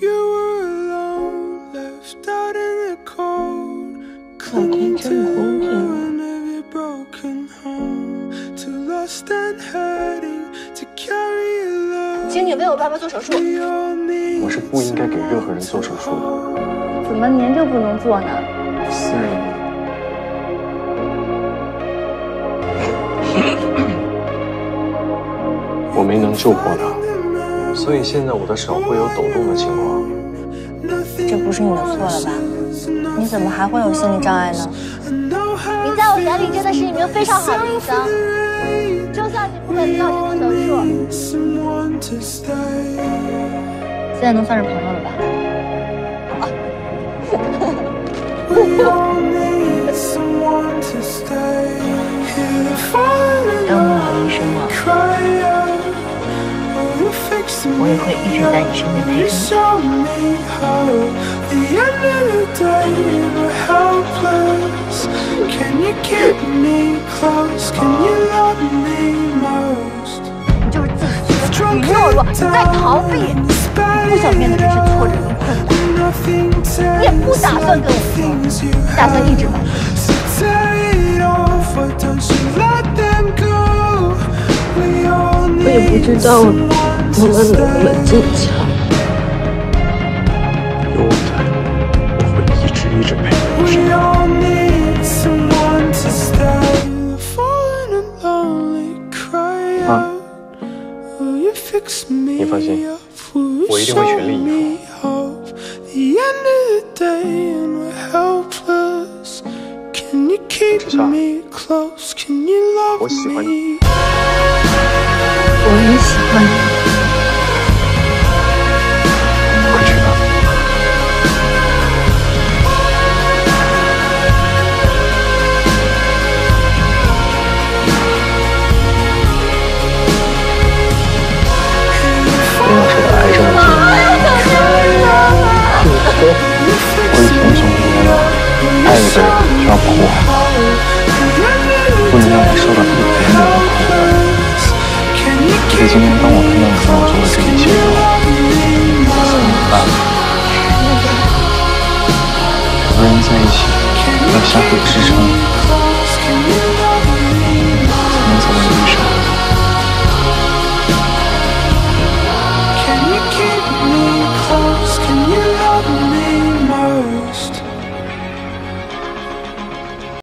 老天真的公平。 请你为我爸爸做手术。 我是不应该给任何人做手术的。 怎么您就不能做呢 Serie，我没能救活他，所以现在我的手会有抖动的情况。 这不是你的错了吧？你怎么还会有心理障碍呢？ 你在我眼里真的是一名非常好的医生，就算你不给李老师做手术， 现在能算是朋友了吧？当我好医生了，我也会一直在你身边陪你就是自私，你懦弱，你在逃避，你不想面对这些挫折跟困难，你也不打算跟我说，你打算一直瞒着。 我也不知道我们能不能坚强。 有我在，我会一直陪在你身边。妈，你放心，我一定会全力以赴。志超，我喜欢你。 我也喜欢你。 快去吧。李老师的癌症的进展，我已经总结了，爱一个人就要保护好，不能让他受到比别人的苦难。所以今天当我看到你跟我做的这一切后，我才明白了，两个人在一起要相互支撑。